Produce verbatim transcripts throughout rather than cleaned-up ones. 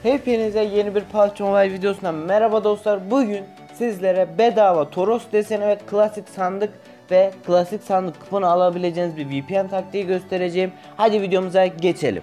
Hepinize yeni bir P U B G Mobile videosundan merhaba dostlar. Bugün sizlere bedava Toros deseni ve klasik sandık ve klasik sandık kuponu alabileceğiniz bir V P N taktiği göstereceğim. Hadi videomuza geçelim.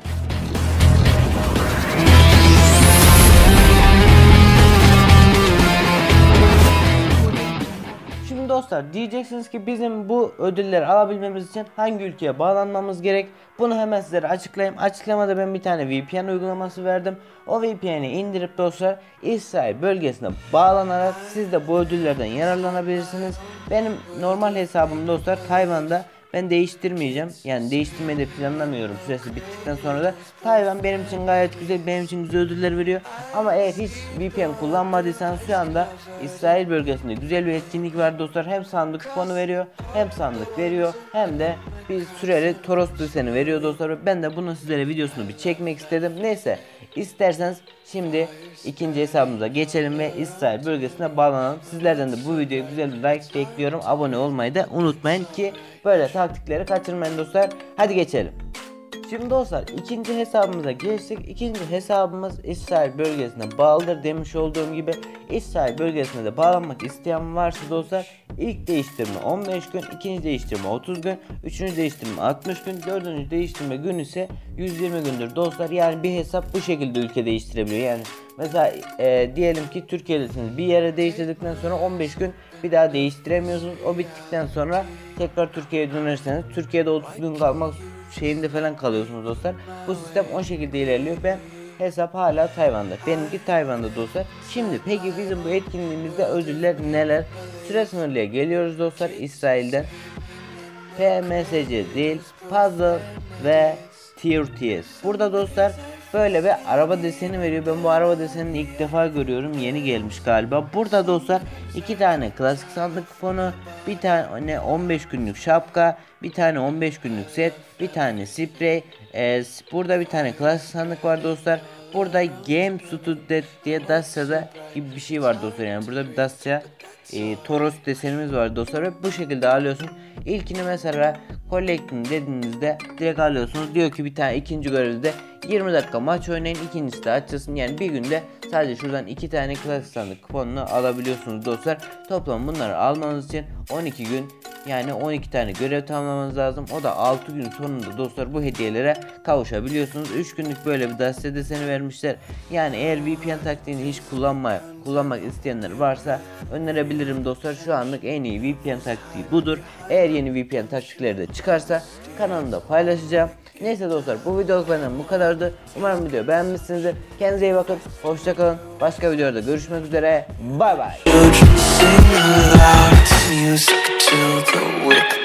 Şimdi dostlar diyeceksiniz ki bizim bu ödülleri alabilmemiz için hangi ülkeye bağlanmamız gerek? Bunu hemen sizlere açıklayayım. Açıklamada ben bir tane V P N uygulaması verdim. O V P N'i indirip dostlar İsrail bölgesine bağlanarak siz de bu ödüllerden yararlanabilirsiniz. Benim normal hesabım dostlar Tayvan'da. Ben değiştirmeyeceğim. Yani değiştirmeyi de planlamıyorum. Süresi bittikten sonra da Tayvan benim için gayet güzel, benim için güzel ödüller veriyor. Ama eğer hiç V P N kullanmadıysanız şu anda İsrail bölgesinde güzel bir etkinlik var dostlar. Hem sandık kuponu veriyor, hem sandık veriyor, hem de bir süreli Toros deseni veriyor dostlar. Ben de bunun sizlere videosunu bir çekmek istedim. Neyse, isterseniz şimdi ikinci hesabımıza geçelim ve İsrail bölgesine bağlanalım. Sizlerden de bu videoya güzel bir like bekliyorum. Abone olmayı da unutmayın ki böyle taktikleri kaçırmayın dostlar. Hadi geçelim. Şimdi dostlar ikinci hesabımıza geçtik. İkinci hesabımız İsrail bölgesine bağlıdır. Demiş olduğum gibi İsrail bölgesine de bağlanmak isteyen varsa dostlar ilk değiştirme on beş gün, ikinci değiştirme otuz gün, üçüncü değiştirme altmış gün, dördüncü değiştirme gün ise yüz yirmi gündür dostlar. Yani bir hesap bu şekilde ülke değiştirebiliyor. Yani mesela e, diyelim ki Türkiye'desiniz, bir yere değiştirdikten sonra on beş gün bir daha değiştiremiyorsunuz. O bittikten sonra tekrar Türkiye'ye dönerseniz Türkiye'de otuz gün kalmak şeyinde falan kalıyorsunuz dostlar. Bu sistem o şekilde ilerliyor. Ben hesap hala Tayvan'da. Benimki Tayvan'da dostlar. Şimdi peki bizim bu etkinliğimizde ödüller neler? Süre sınırlıya geliyoruz dostlar İsrail'den. P M S C değil, puzzle ve tier T S. Burada dostlar böyle bir araba deseni veriyor. Ben bu araba desenini ilk defa görüyorum. Yeni gelmiş galiba. Burada dostlar iki tane klasik sandık kuponu, bir tane on beş günlük şapka, bir tane on beş günlük set, bir tane sprey. Ee, burada bir tane klasik sandık var dostlar. Burada Game Studio diye Dacia'da gibi bir şey var dostlar. Yani burada bir Dacia e, Toros desenimiz var dostlar ve bu şekilde alıyorsun. İlkini mesela collecting dediğinizde direkt alıyorsunuz. Diyor ki bir tane ikinci görevde yirmi dakika maç oynayın, ikincisi de açılsın. Yani bir günde sadece şuradan iki tane klasik sandık kuponunu alabiliyorsunuz dostlar. Toplam bunları almanız için on iki gün, yani on iki tane görev tamamlamanız lazım. O da altı gün sonunda dostlar bu hediyelere kavuşabiliyorsunuz. üç günlük böyle bir Dacia deseni vermişler. Yani eğer V P N taktiğini hiç kullanmaya kullanmak isteyenler varsa önerebilirim dostlar. Şu anlık en iyi V P N taktiği budur. Eğer yeni V P N taktikleri de çıkarsa kanalımda paylaşacağım. Neyse dostlar, bu videoluk benden bu kadardı. Umarım videoyu beğenmişsinizdir. Kendinize iyi bakın. Hoşça kalın. Başka videoda görüşmek üzere. Bay bay.